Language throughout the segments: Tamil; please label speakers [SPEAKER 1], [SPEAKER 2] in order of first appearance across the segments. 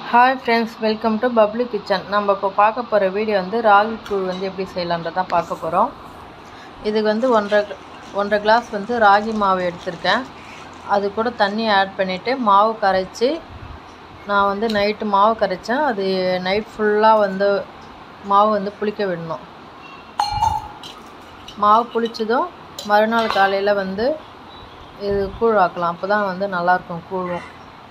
[SPEAKER 1] Hi friends, welcome to Bablu Kitchen. நம்ம இப்போ பார்க்க போகிற வீடியோ வந்து ராகி கூழ் வந்து எப்படி செய்யலான்றதான் பார்க்க போகிறோம். இதுக்கு வந்து ஒன்றரை கிளாஸ் வந்து ராகி மாவு எடுத்திருக்கேன். அது கூட தண்ணி ஆட் பண்ணிவிட்டு மாவு கரைச்சி, நான் வந்து நைட்டு மாவு கரைச்சேன். அது நைட் ஃபுல்லாக வந்து மாவு வந்து புளிக்க விடணும். மாவு புளிச்சதும் மறுநாள் காலையில் வந்து இது கூழ் ஆக்கலாம். அப்போ தான் வந்து நல்லாயிருக்கும் கூழும்.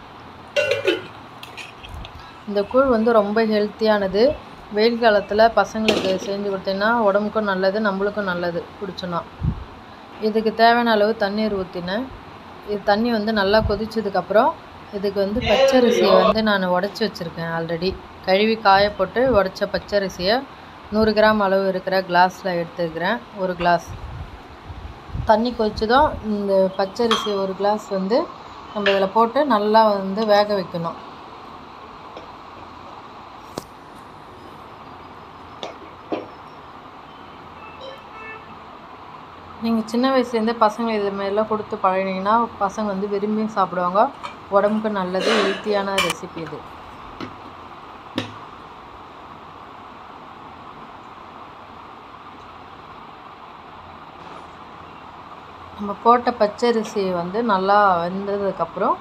[SPEAKER 1] இந்த கூழ் வந்து ரொம்ப ஹெல்த்தியானது. வெயில் காலத்தில் பசங்களுக்கு செஞ்சு கொடுத்தீங்கன்னா உடம்புக்கும் நல்லது, நம்மளுக்கும் நல்லது குடிச்சோன்னா. இதுக்கு தேவையான அளவு தண்ணீர் ஊற்றினேன். இது தண்ணி வந்து நல்லா கொதிச்சதுக்கப்புறம் இதுக்கு வந்து பச்சரிசியை வந்து நான் உடச்சி வச்சுருக்கேன். ஆல்ரெடி கழுவி காய போட்டு உடச்ச பச்சரிசியை 100 கிராம் அளவு இருக்கிற கிளாஸில் எடுத்துக்கிறேன். ஒரு கிளாஸ் தண்ணி கொதிச்சதும் இந்த பச்சரிசி ஒரு கிளாஸ் வந்து நம்ம இதில் போட்டு நல்லா வந்து வேக வைக்கணும். நீங்கள் சின்ன வயசுலேருந்தே பசங்க இது மாதிரிலாம் கொடுத்து பழகினீங்கன்னா பசங்க வந்து விரும்பி சாப்பிடுவாங்க. உடம்புக்கு நல்லது, ஹெல்த்தியான ரெசிபி இது. நம்ம போட்ட பச்சரிசி வந்து நல்லா வெந்ததுக்கப்புறம்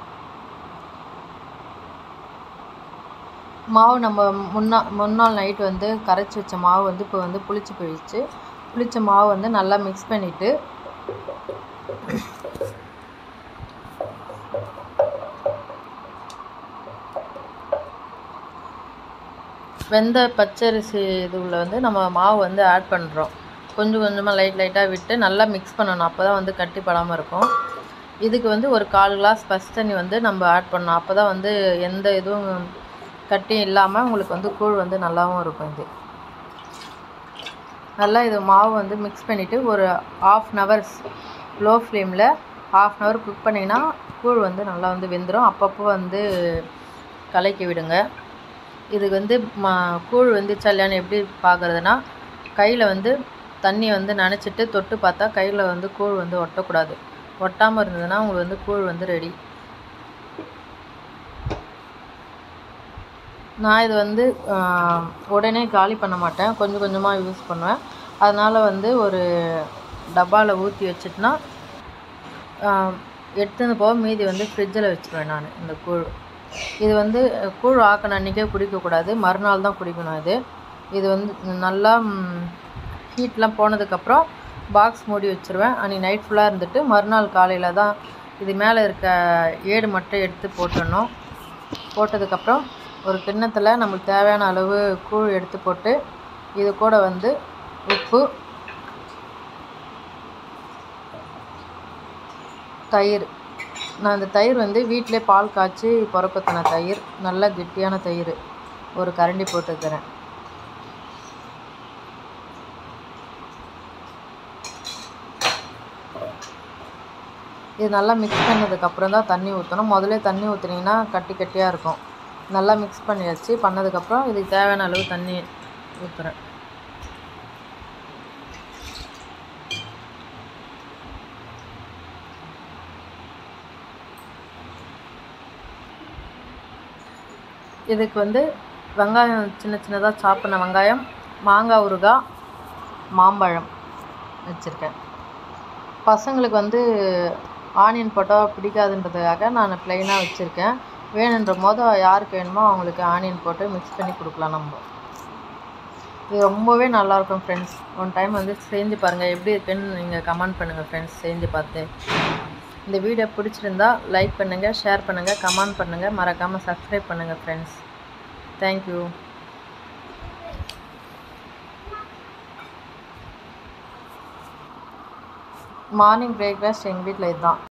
[SPEAKER 1] மாவு நம்ம முன்னாள் நைட்டு வந்து கரைச்சி வச்ச மாவு வந்து இப்போ வந்து புளிச்சு போயிடுச்சு. புளிச்ச மாவு வந்து நல்லா மிக்ஸ் பண்ணிவிட்டு வெந்த பச்சரிசி இதுவில் வந்து நம்ம மாவு வந்து ஆட் பண்ணுறோம். கொஞ்சம் கொஞ்சமாக லைட்டாக விட்டு நல்லா மிக்ஸ் பண்ணணும். அப்போ தான் வந்து கட்டி படாமல் இருக்கும். இதுக்கு வந்து ஒரு 1/4 கிளாஸ் பச்சை தண்ணி வந்து நம்ம ஆட் பண்ணணும். அப்போ தான் வந்து எந்த இதுவும் கட்டி இல்லாமல் உங்களுக்கு வந்து கூழ் வந்து நல்லாவும் இருக்கும். இது நல்லா இது மாவு வந்து மிக்ஸ் பண்ணிவிட்டு ஒரு 1/2 hour லோ ஃப்ளேமில் 1/2 hour குக் பண்ணிங்கன்னா கூழ் வந்து நல்லா வந்து வெந்துடும். அப்பப்போ வந்து கலக்கி விடுங்க. இதுக்கு வந்து கூழ் வெந்துச்சா இல்லையான்னு எப்படி பார்க்குறதுனா, கையில் வந்து தண்ணி வந்து நனைச்சிட்டு தொட்டு பார்த்தா கையில் வந்து கூழ் வந்து ஒட்டக்கூடாது. ஒட்டாமல் இருந்ததுன்னா உங்களுக்கு வந்து கூழ் வந்து ரெடி. நான் இது வந்து உடனே காலி பண்ண மாட்டேன், கொஞ்சம் கொஞ்சமாக யூஸ் பண்ணுவேன். அதனால் வந்து ஒரு டப்பாவில் ஊற்றி வச்சுட்டுனா எடுத்துன்னு போக மீதி வந்து ஃப்ரிட்ஜில் வச்சுருவேன் நான். இந்த கூழ் இது வந்து கூழ் ஆக்கின அன்றைக்கே குடிக்கக்கூடாது, மறுநாள் தான் குடிக்கணும். இது வந்து நல்லா ஹீட்லாம் போனதுக்கப்புறம் பாக்ஸ் மூடி வச்சுருவேன். அன்றைக்கி நைட் ஃபுல்லாக இருந்துட்டு மறுநாள் காலையில் தான் இது மேலே இருக்க ஏடு மட்டும் எடுத்து போட்டுடணும். போட்டதுக்கப்புறம் ஒரு கிண்ணத்தில் நம்மளுக்கு தேவையான அளவு கூழ் எடுத்து போட்டு இது கூட வந்து உப்பு, தயிர். நான் இந்த தயிர் வந்து வீட்டிலே பால் காய்ச்சி பொறக்கத்தின தயிர், நல்லா கெட்டியான தயிர் ஒரு கரண்டி போட்டுக்கிறேன். இது நல்லா மிக்ஸ் பண்ணதுக்கப்புறம் தான் தண்ணி ஊற்றணும். முதல்ல தண்ணி ஊற்றுனீங்கன்னா கட்டி கட்டியாக இருக்கும். நல்லா மிக்ஸ் பண்ணி வச்சு பண்ணதுக்கப்புறம் இதுக்கு தேவையான அளவு தண்ணி ஊற்றுறேன். இதுக்கு வந்து வெங்காயம் சின்ன சின்னதாக சாப் பண்ண வெங்காயம், மாங்காய் ஊறுகாய், மாம்பழம் வச்சுருக்கேன். பசங்களுக்கு வந்து ஆனியன் போட்டால் பிடிக்காதுன்றதுக்காக நான் ப்ளைனாக வச்சுருக்கேன். வேணுன்ற போது யாருக்கு வேணுமோ அவங்களுக்கு ஆனியன் போட்டு மிக்ஸ் பண்ணி கொடுக்கலாம். நம்ம இது ரொம்பவே நல்லாயிருக்கும் ஃப்ரெண்ட்ஸ். ஒன் டைம் வந்து செஞ்சு பாருங்கள், எப்படி இருக்குன்னு நீங்கள் கமெண்ட் பண்ணுங்கள் ஃப்ரெண்ட்ஸ். செஞ்சு பார்த்து இந்த வீடியோ பிடிச்சிருந்தா லைக் பண்ணுங்கள், ஷேர் பண்ணுங்கள், கமெண்ட் பண்ணுங்கள், மறக்காமல் சப்ஸ்கிரைப் பண்ணுங்கள் ஃப்ரெண்ட்ஸ். தேங்க்யூ. மார்னிங் பிரேக்ஃபாஸ்ட் எங்கள் வீட்டில் இதுதான்.